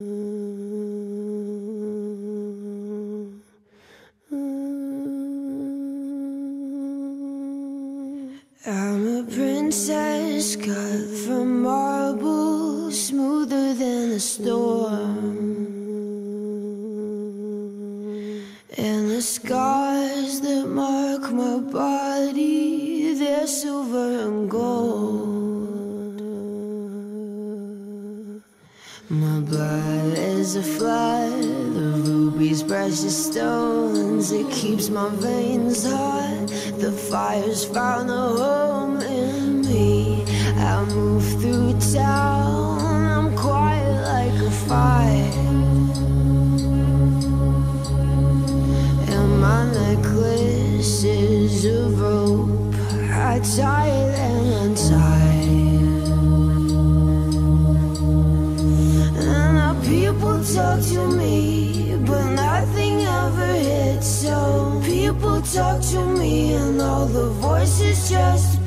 I'm a princess cut from marble, smoother than a storm. And the scars that mark my body, they're silver and gold. My blood is a flood, the rubies, precious stones. It keeps my veins hot, the fire's found a home in me. I move through town, I'm quiet like a fire. And my necklace is a rope, I tie it and untie. People talk to me, but nothing ever hits. So people talk to me, and all the voices just